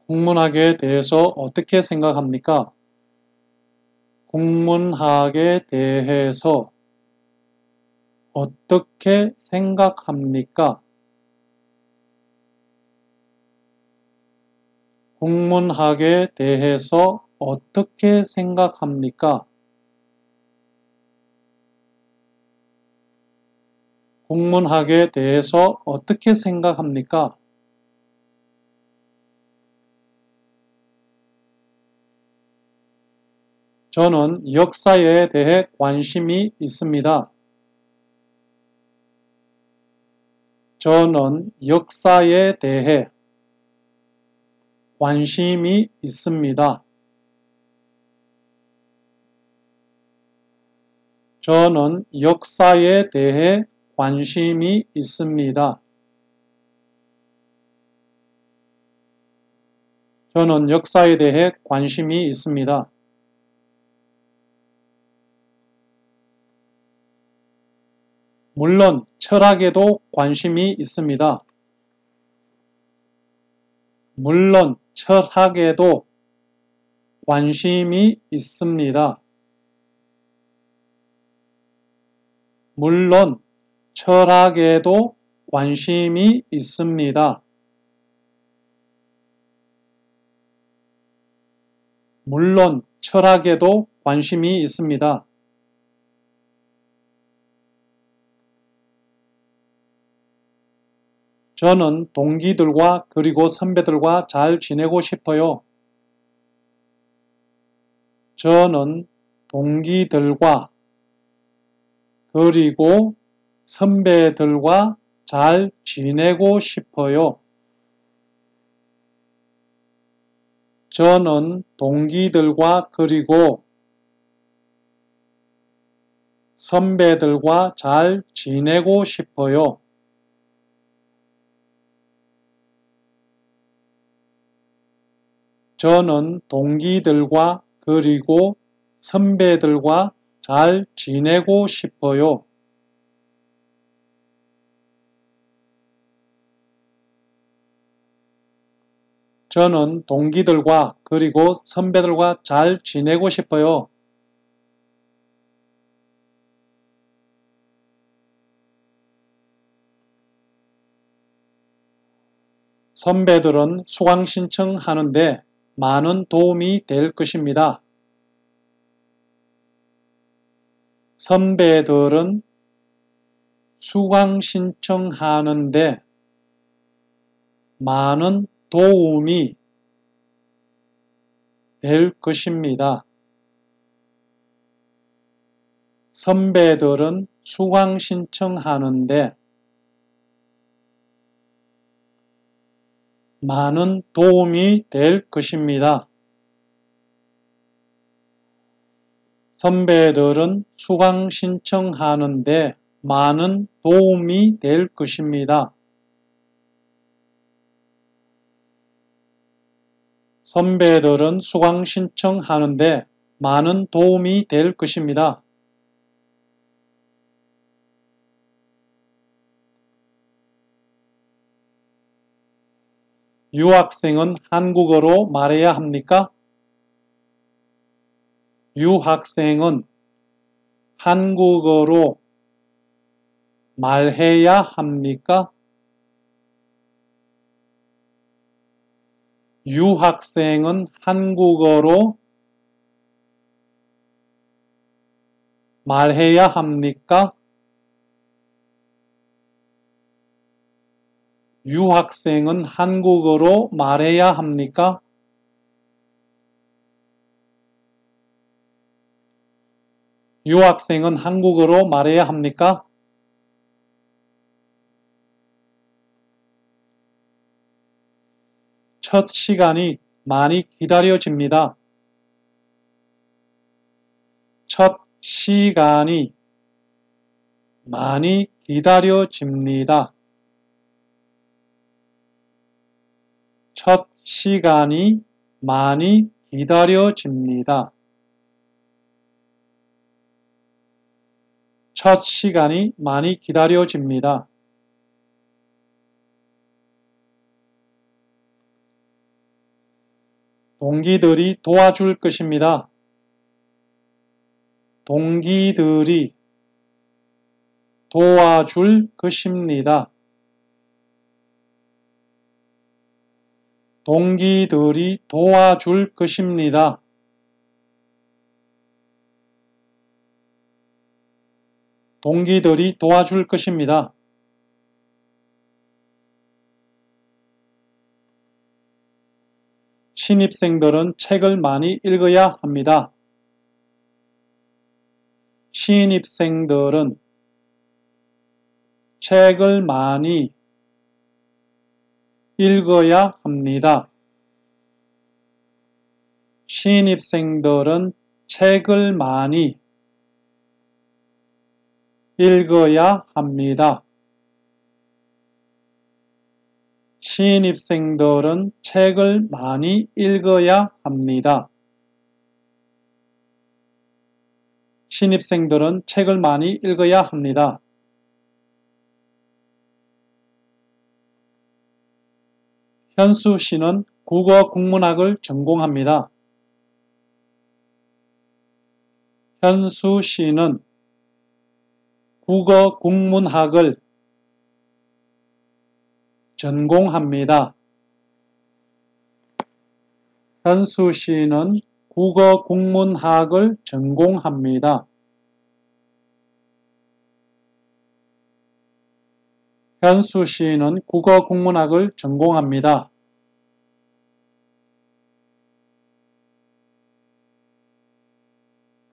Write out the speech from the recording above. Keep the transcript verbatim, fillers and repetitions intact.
국문학에 대해서 어떻게 생각합니까? 국문학에 대해서 어떻게 생각합니까? 국문학에 대해서 어떻게 생각합니까? 국문학에 대해서 어떻게 생각합니까? 저는 역사에 대해 관심이 있습니다. 저는 역사에 대해 관심이 있습니다. 저는 역사에 대해 관심이 있습니다. 저는 역사에 대해 관심이 있습니다. 물론 철학에도 관심이 있습니다. 물론 철학에도 관심이 있습니다. 물론 철학에도 관심이 있습니다. 물론 철학에도 관심이 있습니다. 저는 동기들과 그리고 선배들과 잘 지내고 싶어요. 저는 동기들과 그리고 선배들과 잘 지내고 싶어요. 저는 동기들과 그리고 선배들과 잘 지내고 싶어요. 저는 동기들과 그리고 선배들과 잘 지내고 싶어요. 저는 동기들과 그리고 선배들과 잘 지내고 싶어요. 선배들은 수강 신청하는데 많은 도움이 될 것입니다. 선배들은 수강 신청하는데 많은 도움이 될 것입니다. 선배들은 수강 신청하는데 많은 도움이 될 것입니다. 선배들은 수강 신청하는데 많은 도움이 될 것입니다. 선배들은 수강 신청하는데 많은 도움이 될 것입니다. 유학생은 한국어로 말해야 합니까? 유학생은 한국어로 말해야 합니까? 유학생은 한국어로 말해야 합니까? 유학생은 한국어로 말해야 합니까? 유학생은 한국어로 말해야 합니까? 첫 시간이 많이 기다려집니다. 첫 시간이 많이 기다려집니다. 첫 시간이 많이 기다려집니다. 첫 시간이 많이 기다려집니다. 동기들이 도와줄 것입니다. 동기들이 도와줄 것입니다. 동기들이 도와줄 것입니다. 동기들이 도와줄 것입니다. 신입생들은 책을 많이 읽어야 합니다. 신입생들은 책을 많이 읽어야 합니다. 신입생들은 책을 많이 읽어야 합니다. 신입생들은 책을 많이 읽어야 합니다. 신입생들은 책을 많이 읽어야 합니다. 현수 씨는 국어 국문학을 전공합니다. 현수 씨는 국어 국문학을 전공합니다. 현수 씨는 국어 국문학을 전공합니다. 현수 씨는 국어 국문학을 전공합니다.